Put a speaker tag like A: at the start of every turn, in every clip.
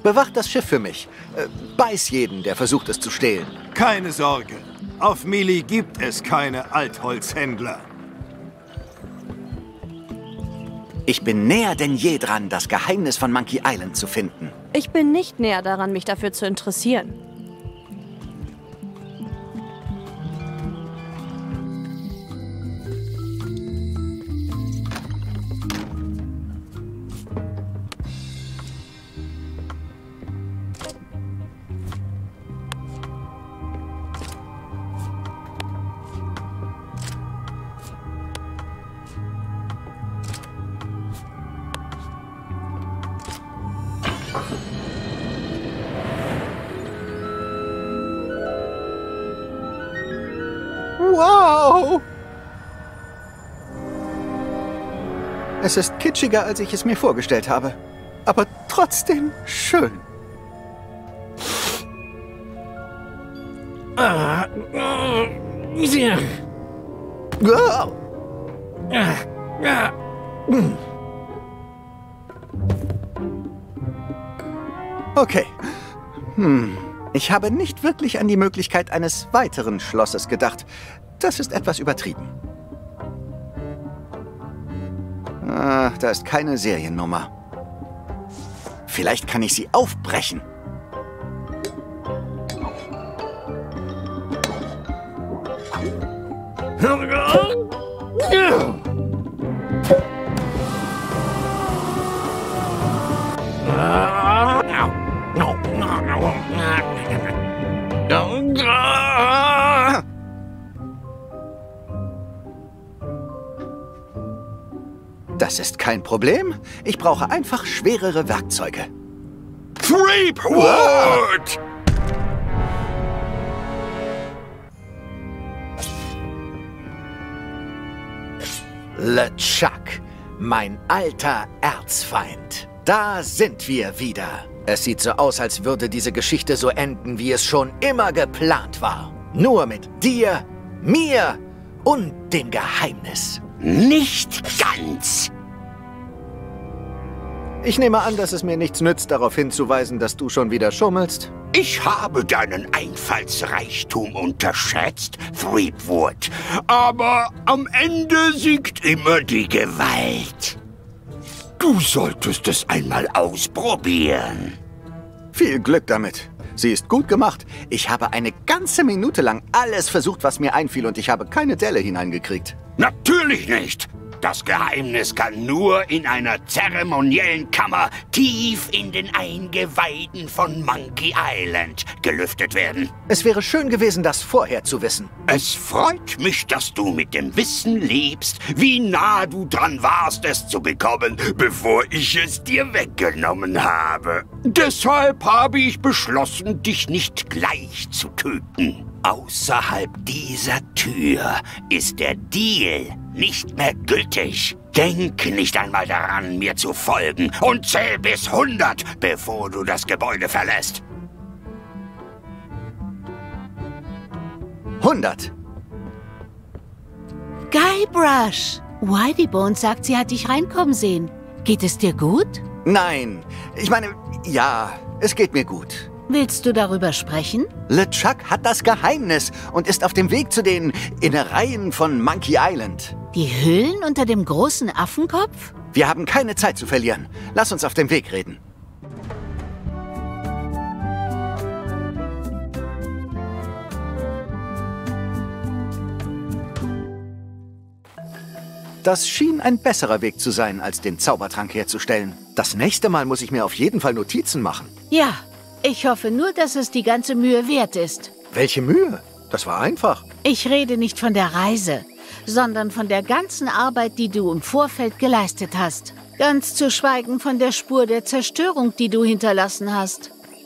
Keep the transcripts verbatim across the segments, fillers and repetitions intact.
A: Bewacht das Schiff für mich. Äh, beiß jeden, der versucht, es zu stehlen.
B: Keine Sorge. Auf Mili gibt es keine Altholzhändler.
A: Ich bin näher denn je dran, das Geheimnis von Monkey Island zu finden.
C: Ich bin nicht näher daran, mich dafür zu interessieren.
A: Wow! Es ist kitschiger, als ich es mir vorgestellt habe. Aber trotzdem schön.
D: Ah, äh, ja.
A: Wow.
D: Ja, ja.
A: Okay. Hm. Ich habe nicht wirklich an die Möglichkeit eines weiteren Schlosses gedacht. Das ist etwas übertrieben. Ah, da ist keine Seriennummer. Vielleicht kann ich sie aufbrechen. Das ist kein Problem. Ich brauche einfach schwerere Werkzeuge.
E: Threepwood!
A: LeChuck, mein alter Erzfeind. Da sind wir wieder. Es sieht so aus, als würde diese Geschichte so enden, wie es schon immer geplant war. Nur mit dir, mir und dem Geheimnis.
E: Nicht ganz.
A: Ich nehme an, dass es mir nichts nützt, darauf hinzuweisen, dass du schon wieder schummelst.
E: Ich habe deinen Einfallsreichtum unterschätzt, Threepwood. Aber am Ende siegt immer die Gewalt. Du solltest es einmal ausprobieren.
A: Viel Glück damit. Sie ist gut gemacht. Ich habe eine ganze Minute lang alles versucht, was mir einfiel, und ich habe keine Delle hineingekriegt.
E: Natürlich nicht. Das Geheimnis kann nur in einer zeremoniellen Kammer tief in den Eingeweiden von Monkey Island gelüftet werden.
A: Es wäre schön gewesen, das vorher zu wissen.
E: Es freut mich, dass du mit dem Wissen lebst, wie nah du dran warst, es zu bekommen, bevor ich es dir weggenommen habe. Deshalb habe ich beschlossen, dich nicht gleich zu töten. Außerhalb dieser Tür ist der Deal nicht mehr gültig. Denk nicht einmal daran, mir zu folgen, und zähl bis hundert, bevor du das Gebäude verlässt.
A: hundert.
F: Guybrush! Whitey sagt, sie hat dich reinkommen sehen. Geht es dir gut?
A: Nein, ich meine, ja, es geht mir gut.
F: Willst du darüber sprechen?
A: LeChuck hat das Geheimnis und ist auf dem Weg zu den Innereien von Monkey Island.
F: Die Höhlen unter dem großen Affenkopf?
A: Wir haben keine Zeit zu verlieren. Lass uns auf dem Weg reden. Das schien ein besserer Weg zu sein, als den Zaubertrank herzustellen. Das nächste Mal muss ich mir auf jeden Fall Notizen machen.
F: Ja, ich hoffe nur, dass es die ganze Mühe wert ist.
A: Welche Mühe? Das war einfach.
F: Ich rede nicht von der Reise, sondern von der ganzen Arbeit, die du im Vorfeld geleistet hast. Ganz zu schweigen von der Spur der Zerstörung, die du hinterlassen hast.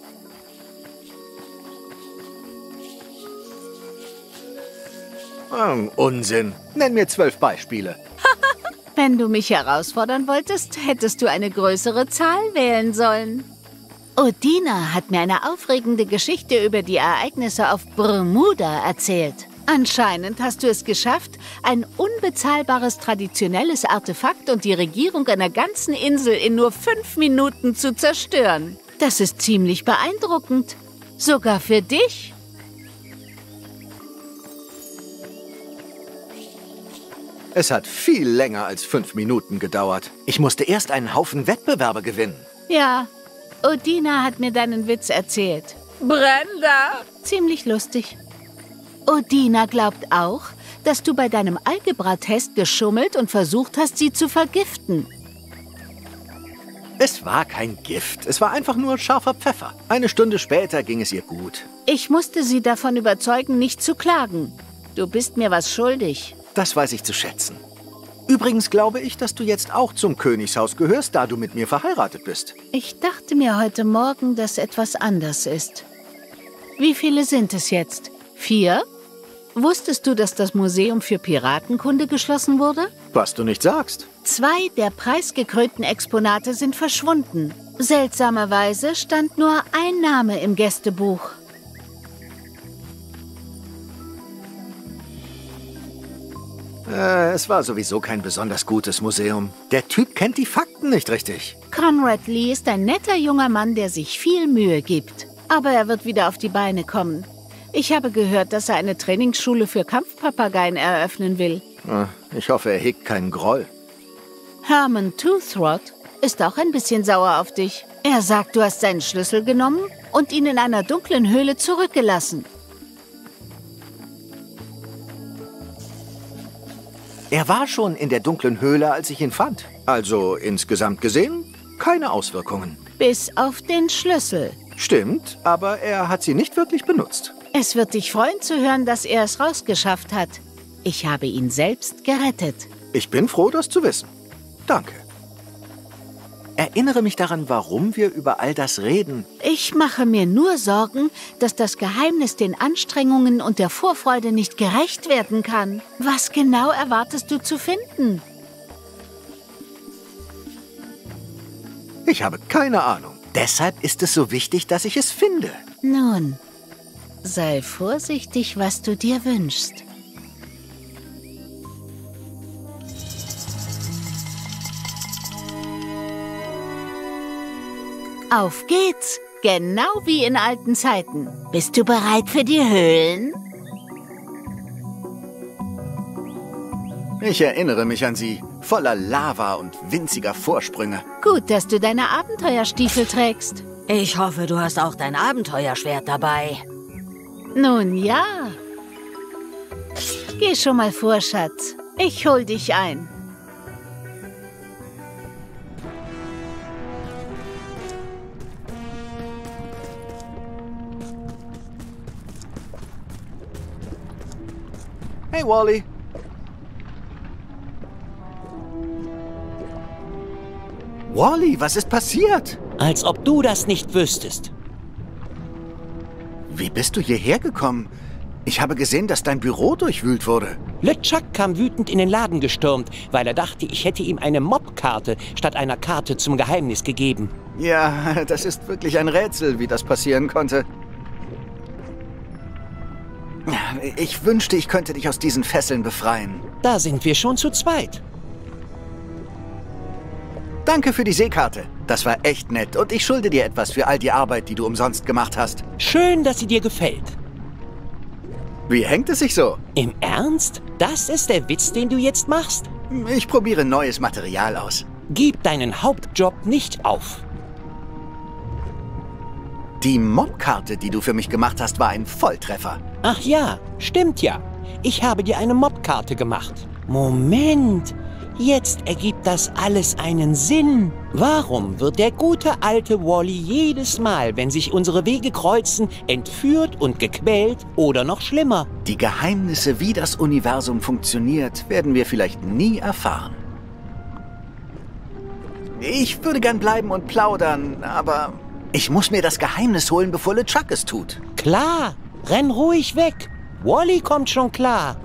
A: Ähm, Unsinn. Nenn mir zwölf Beispiele.
F: Wenn du mich herausfordern wolltest, hättest du eine größere Zahl wählen sollen. Udina hat mir eine aufregende Geschichte über die Ereignisse auf Bermuda erzählt. Anscheinend hast du es geschafft, ein unbezahlbares traditionelles Artefakt und die Regierung einer ganzen Insel in nur fünf Minuten zu zerstören. Das ist ziemlich beeindruckend. Sogar für dich.
A: Es hat viel länger als fünf Minuten gedauert. Ich musste erst einen Haufen Wettbewerbe gewinnen.
F: Ja, Udina hat mir deinen Witz erzählt.
C: Brenda!
F: Ziemlich lustig. Udina glaubt auch, dass du bei deinem Algebra-Test geschummelt und versucht hast, sie zu vergiften.
A: Es war kein Gift, es war einfach nur scharfer Pfeffer. Eine Stunde später ging es ihr gut.
F: Ich musste sie davon überzeugen, nicht zu klagen. Du bist mir was schuldig.
A: Das weiß ich zu schätzen. Übrigens glaube ich, dass du jetzt auch zum Königshaus gehörst, da du mit mir verheiratet bist.
F: Ich dachte mir heute Morgen, dass etwas anders ist. Wie viele sind es jetzt? Vier? Wusstest du, dass das Museum für Piratenkunde geschlossen wurde?
A: Was du nicht sagst.
F: Zwei der preisgekrönten Exponate sind verschwunden. Seltsamerweise stand nur ein Name im Gästebuch.
A: Äh, es war sowieso kein besonders gutes Museum. Der Typ kennt die Fakten nicht richtig.
F: Conrad Lee ist ein netter junger Mann, der sich viel Mühe gibt. Aber er wird wieder auf die Beine kommen. Ich habe gehört, dass er eine Trainingsschule für Kampfpapageien eröffnen will.
A: Ich hoffe, er hegt keinen Groll.
F: Herman Toothrot ist auch ein bisschen sauer auf dich. Er sagt, du hast seinen Schlüssel genommen und ihn in einer dunklen Höhle zurückgelassen.
A: Er war schon in der dunklen Höhle, als ich ihn fand. Also insgesamt gesehen, keine Auswirkungen.
F: Bis auf den Schlüssel.
A: Stimmt, aber er hat sie nicht wirklich benutzt.
F: Es wird dich freuen zu hören, dass er es rausgeschafft hat. Ich habe ihn selbst gerettet.
A: Ich bin froh, das zu wissen. Danke. Erinnere mich daran, warum wir über all das reden.
F: Ich mache mir nur Sorgen, dass das Geheimnis den Anstrengungen und der Vorfreude nicht gerecht werden kann. Was genau erwartest du zu finden?
A: Ich habe keine Ahnung. Deshalb ist es so wichtig, dass ich es finde.
F: Nun, sei vorsichtig, was du dir wünschst. Auf geht's! Genau wie in alten Zeiten. Bist du bereit für die Höhlen?
A: Ich erinnere mich an sie. Voller Lava und winziger Vorsprünge.
F: Gut, dass du deine Abenteuerstiefel trägst.
C: Ich hoffe, du hast auch dein Abenteuerschwert dabei.
F: Nun ja. Geh schon mal vor, Schatz. Ich hol dich ein.
A: Hey, Wally. Wally, was ist passiert?
G: Als ob du das nicht wüsstest.
A: Wie bist du hierher gekommen? Ich habe gesehen, dass dein Büro durchwühlt wurde.
G: LeChuck kam wütend in den Laden gestürmt, weil er dachte, ich hätte ihm eine Mobkarte statt einer Karte zum Geheimnis gegeben.
A: Ja, das ist wirklich ein Rätsel, wie das passieren konnte. Ich wünschte, ich könnte dich aus diesen Fesseln befreien.
G: Da sind wir schon zu zweit.
A: Danke für die Seekarte. Das war echt nett und ich schulde dir etwas für all die Arbeit, die du umsonst gemacht hast.
G: Schön, dass sie dir gefällt.
A: Wie hängt es sich so?
G: Im Ernst? Das ist der Witz, den du jetzt machst?
A: Ich probiere neues Material aus.
G: Gib deinen Hauptjob nicht auf.
A: Die Mobkarte, die du für mich gemacht hast, war ein Volltreffer.
G: Ach ja, stimmt ja. Ich habe dir eine Mobkarte gemacht. Moment, jetzt ergibt das alles einen Sinn. Warum wird der gute alte Wally jedes Mal, wenn sich unsere Wege kreuzen, entführt und gequält oder noch schlimmer?
A: Die Geheimnisse, wie das Universum funktioniert, werden wir vielleicht nie erfahren. Ich würde gern bleiben und plaudern, aber ich muss mir das Geheimnis holen, bevor LeChuck es tut.
G: Klar, renn ruhig weg. Wally kommt schon klar.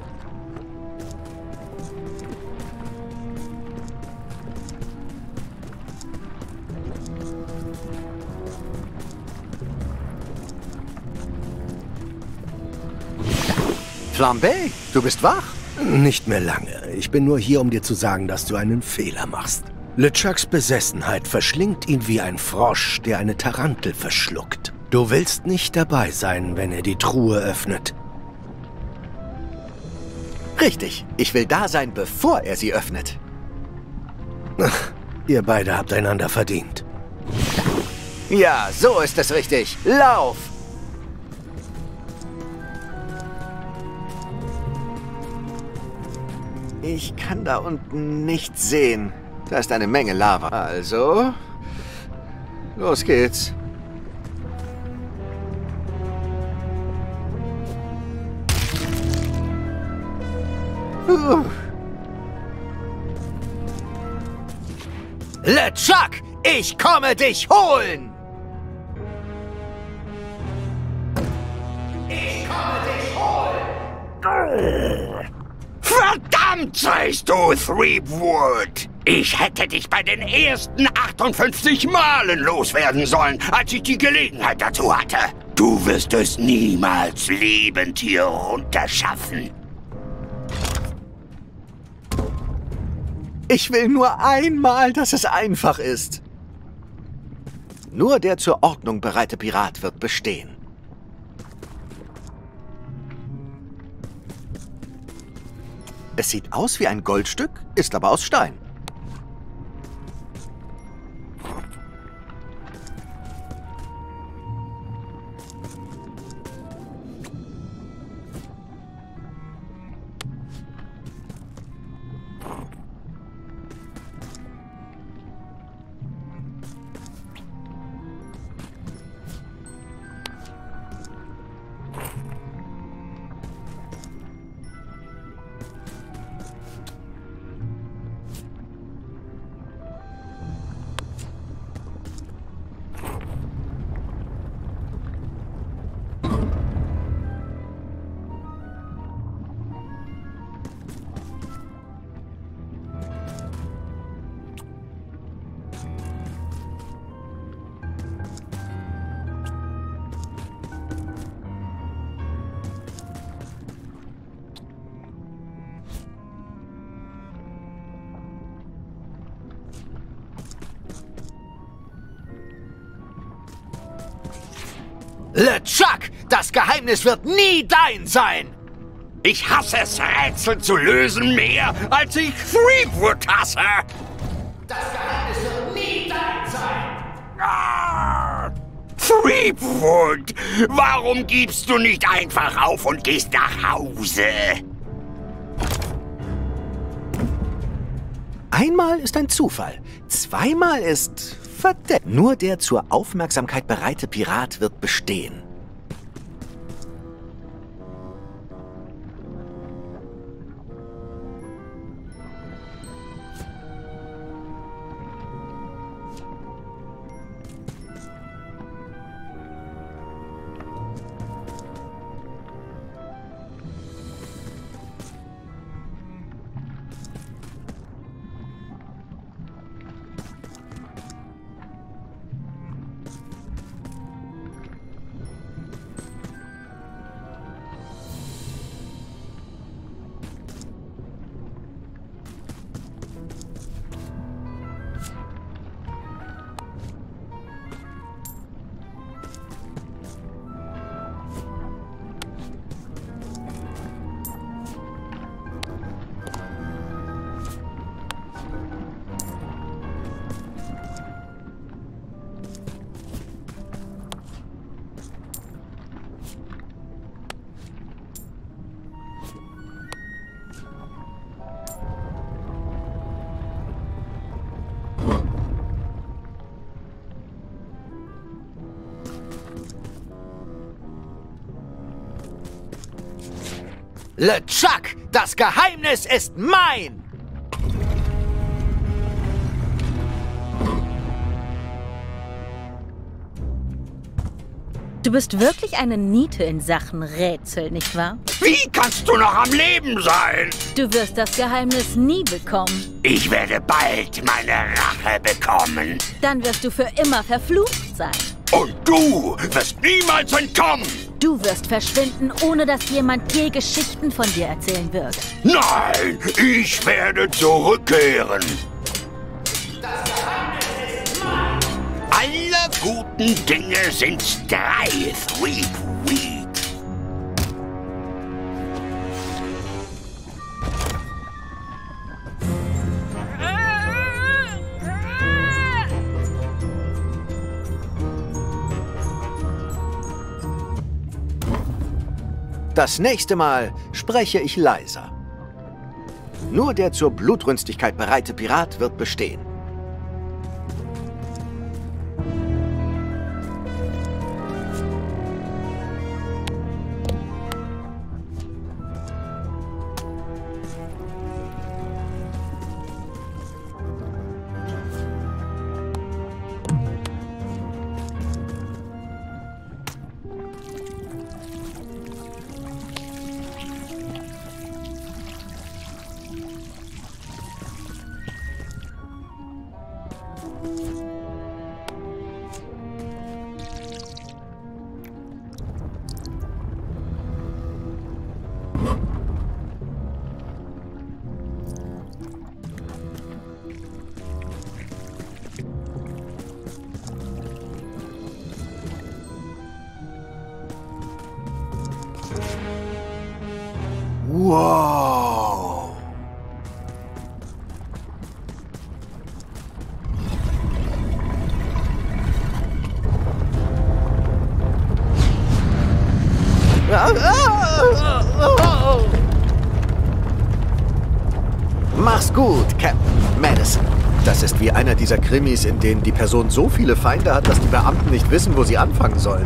A: Flambe, du bist wach?
H: Nicht mehr lange. Ich bin nur hier, um dir zu sagen, dass du einen Fehler machst. LeChucks Besessenheit verschlingt ihn wie ein Frosch, der eine Tarantel verschluckt. Du willst nicht dabei sein, wenn er die Truhe öffnet.
A: Richtig, ich will da sein, bevor er sie öffnet.
H: Ach, ihr beide habt einander verdient.
A: Ja, so ist es richtig. Lauf! Ich kann da unten nichts sehen. Da ist eine Menge Lava. Also, los geht's. Uh. LeChuck, ich komme dich holen! Ich komme dich holen!
E: Verdammt, seist du, Threepwood! Ich hätte dich bei den ersten achtundfünfzig Malen loswerden sollen, als ich die Gelegenheit dazu hatte. Du wirst es niemals lebend hier runterschaffen.
A: Ich will nur einmal, dass es einfach ist. Nur der zur Ordnung bereite Pirat wird bestehen. Es sieht aus wie ein Goldstück, ist aber aus Stein. LeChuck, das Geheimnis wird nie dein sein!
E: Ich hasse es, Rätsel zu lösen, mehr als ich Threepwood hasse!
A: Das Geheimnis wird nie dein sein!
E: Ah, Threepwood, warum gibst du nicht einfach auf und gehst nach Hause?
A: Einmal ist ein Zufall, zweimal ist verdammt. Nur der zur Aufmerksamkeit bereite Pirat wird bestehen. LeChuck, das Geheimnis ist mein!
I: Du bist wirklich eine Niete in Sachen Rätsel, nicht wahr?
E: Wie kannst du noch am Leben sein?
I: Du wirst das Geheimnis nie bekommen.
E: Ich werde bald meine Rache bekommen.
I: Dann wirst du für immer verflucht sein.
E: Und du wirst niemals entkommen.
I: Du wirst verschwinden, ohne dass jemand je Geschichten von dir erzählen wird.
E: Nein, ich werde zurückkehren.
A: Das
E: guten Dinge sind drei, Threep Weed.
A: Das nächste Mal spreche ich leiser. Nur der zur Blutrünstigkeit bereite Pirat wird bestehen. Wow! Mach's gut, Captain Madison. Das ist wie einer dieser Krimis, in denen die Person so viele Feinde hat, dass die Beamten nicht wissen, wo sie anfangen sollen.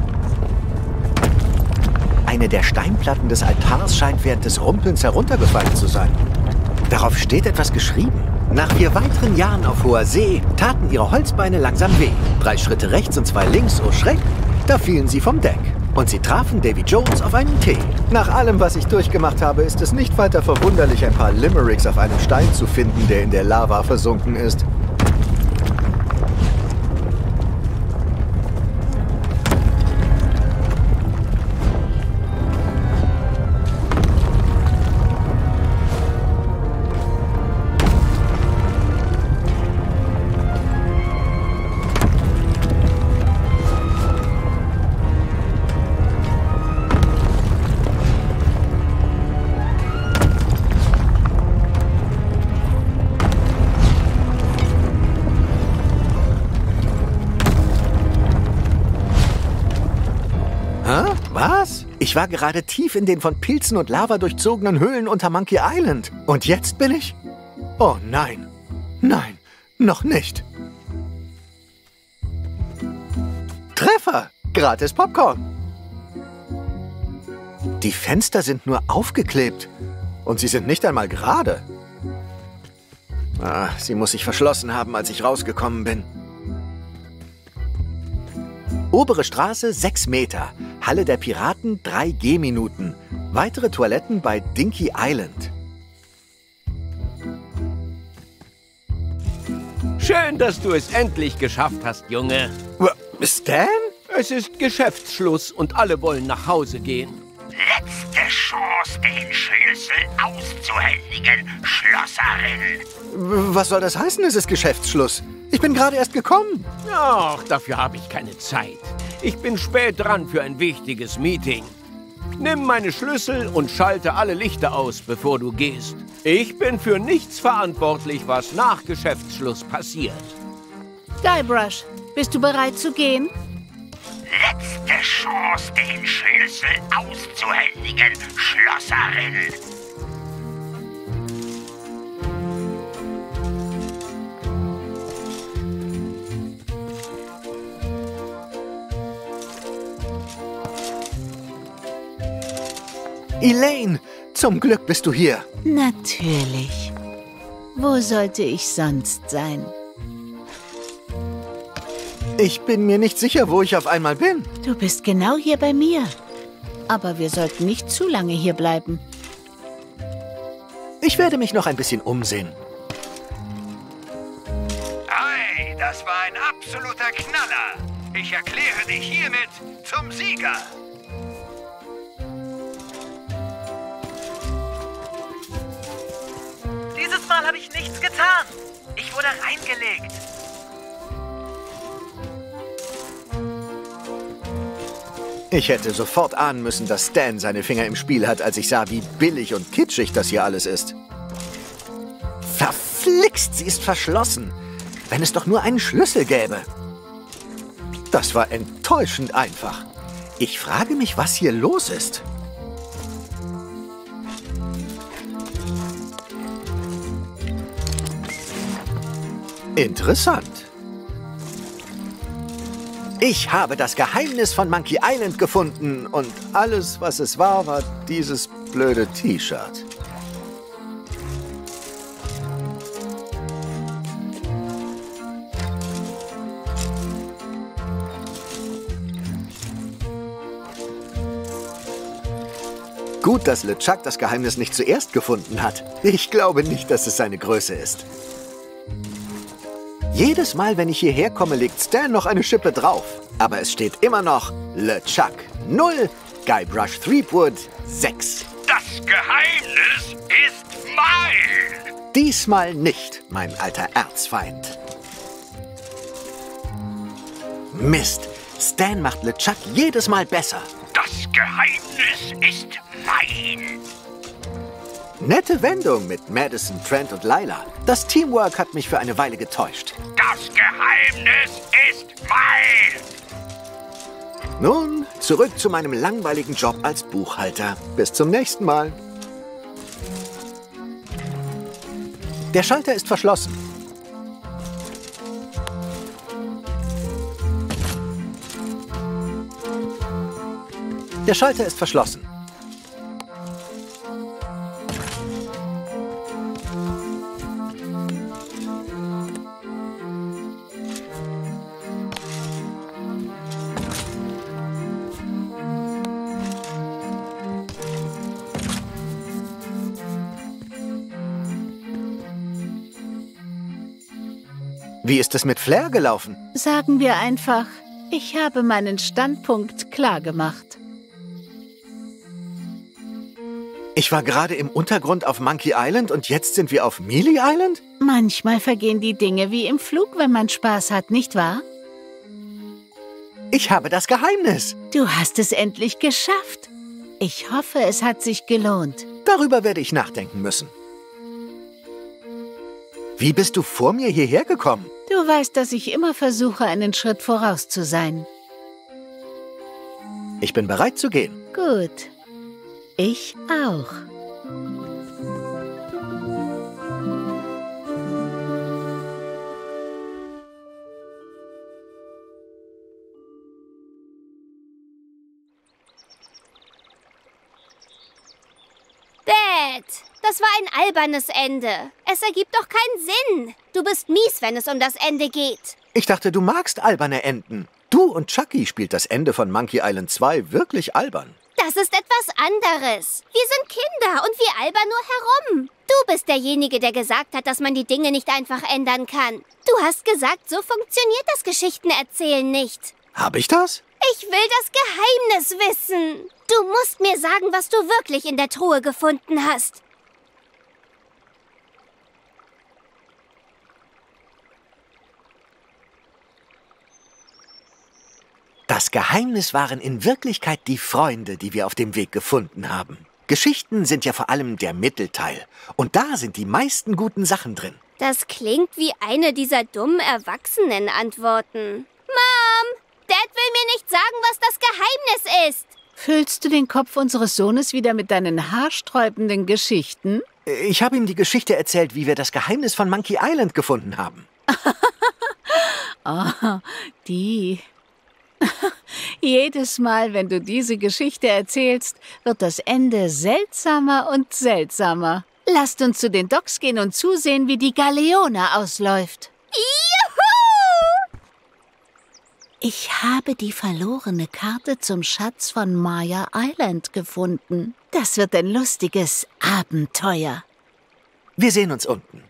A: Eine der Steinplatten des Altars scheint während des Rumpelns heruntergefallen zu sein. Darauf steht etwas geschrieben. Nach vier weiteren Jahren auf hoher See taten ihre Holzbeine langsam weh. Drei Schritte rechts und zwei links, oh Schreck, da fielen sie vom Deck. Und sie trafen Davy Jones auf einen Tee. Nach allem, was ich durchgemacht habe, ist es nicht weiter verwunderlich, ein paar Limericks auf einem Stein zu finden, der in der Lava versunken ist. Was? Ich war gerade tief in den von Pilzen und Lava durchzogenen Höhlen unter Monkey Island. Und jetzt bin ich... Oh nein. Nein, noch nicht. Treffer! Gratis Popcorn. Die Fenster sind nur aufgeklebt. Und sie sind nicht einmal gerade. Ah, sie muss sich verschlossen haben, als ich rausgekommen bin. Obere Straße sechs Meter. Halle der Piraten drei Gehminuten. Weitere Toiletten bei Dinky Island.
G: Schön, dass du es endlich geschafft hast, Junge.
A: Stan?
G: Es ist Geschäftsschluss und alle wollen nach Hause gehen.
E: Letzte Chance, den Schlüssel auszuhändigen, Schlosserin.
A: Was soll das heißen, es ist Geschäftsschluss? Ich bin gerade erst gekommen.
G: Ach, dafür habe ich keine Zeit. Ich bin spät dran für ein wichtiges Meeting. Nimm meine Schlüssel und schalte alle Lichter aus, bevor du gehst. Ich bin für nichts verantwortlich, was nach Geschäftsschluss passiert.
F: Guybrush, bist du bereit zu gehen?
E: Letzte Chance, den Schlüssel auszuhändigen, Schlosserin.
A: Elaine, zum Glück bist du hier.
F: Natürlich. Wo sollte ich sonst sein?
A: Ich bin mir nicht sicher, wo ich auf einmal bin.
F: Du bist genau hier bei mir. Aber wir sollten nicht zu lange hier bleiben.
A: Ich werde mich noch ein bisschen umsehen.
B: Hey, das war ein absoluter Knaller. Ich erkläre dich hiermit zum Sieger.
J: Dieses Mal habe ich nichts getan. Ich wurde reingelegt.
A: Ich hätte sofort ahnen müssen, dass Stan seine Finger im Spiel hat, als ich sah, wie billig und kitschig das hier alles ist. Verflixt, sie ist verschlossen. Wenn es doch nur einen Schlüssel gäbe. Das war enttäuschend einfach. Ich frage mich, was hier los ist. Interessant. Ich habe das Geheimnis von Monkey Island gefunden und alles, was es war, war dieses blöde T-Shirt. Gut, dass LeChuck das Geheimnis nicht zuerst gefunden hat. Ich glaube nicht, dass es seine Größe ist. Jedes Mal, wenn ich hierher komme, legt Stan noch eine Schippe drauf. Aber es steht immer noch LeChuck null, Guybrush Threepwood sechs.
B: Das Geheimnis ist mein!
A: Diesmal nicht, mein alter Erzfeind. Mist, Stan macht LeChuck jedes Mal besser.
B: Das Geheimnis ist mein!
A: Nette Wendung mit Madison, Trent und Lila. Das Teamwork hat mich für eine Weile getäuscht.
B: Das Geheimnis ist mein!
A: Nun, zurück zu meinem langweiligen Job als Buchhalter. Bis zum nächsten Mal. Der Schalter ist verschlossen. Der Schalter ist verschlossen. Wie ist es mit Flair gelaufen?
F: Sagen wir einfach, ich habe meinen Standpunkt klar gemacht.
A: Ich war gerade im Untergrund auf Monkey Island und jetzt sind wir auf Mealy Island?
F: Manchmal vergehen die Dinge wie im Flug, wenn man Spaß hat, nicht wahr?
A: Ich habe das Geheimnis.
F: Du hast es endlich geschafft. Ich hoffe, es hat sich gelohnt.
A: Darüber werde ich nachdenken müssen. Wie bist du vor mir hierher gekommen?
F: Du weißt, dass ich immer versuche, einen Schritt voraus zu sein.
A: Ich bin bereit zu gehen.
F: Gut. Ich auch.
J: Dad, das war ein albernes Ende. Es ergibt doch keinen Sinn. Du bist mies, wenn es um das Ende geht.
A: Ich dachte, du magst alberne Enden. Du und Chucky spielt das Ende von Monkey Island zwei wirklich albern.
J: Das ist etwas anderes. Wir sind Kinder und wir albern nur herum. Du bist derjenige, der gesagt hat, dass man die Dinge nicht einfach ändern kann. Du hast gesagt, so funktioniert das Geschichtenerzählen nicht.
A: Hab ich das?
J: Ich will das Geheimnis wissen. Du musst mir sagen, was du wirklich in der Truhe gefunden hast.
A: Das Geheimnis waren in Wirklichkeit die Freunde, die wir auf dem Weg gefunden haben. Geschichten sind ja vor allem der Mittelteil. Und da sind die meisten guten Sachen drin.
J: Das klingt wie eine dieser dummen Erwachsenen-Antworten. Mom, Dad will mir nicht sagen, was das Geheimnis ist.
F: Füllst du den Kopf unseres Sohnes wieder mit deinen haarsträubenden Geschichten?
A: Ich habe ihm die Geschichte erzählt, wie wir das Geheimnis von Monkey Island gefunden haben.
F: Oh, die... Jedes Mal, wenn du diese Geschichte erzählst, wird das Ende seltsamer und seltsamer. Lasst uns zu den Docks gehen und zusehen, wie die Galeone ausläuft.
J: Juhu!
F: Ich habe die verlorene Karte zum Schatz von Maya Island gefunden. Das wird ein lustiges Abenteuer.
A: Wir sehen uns unten.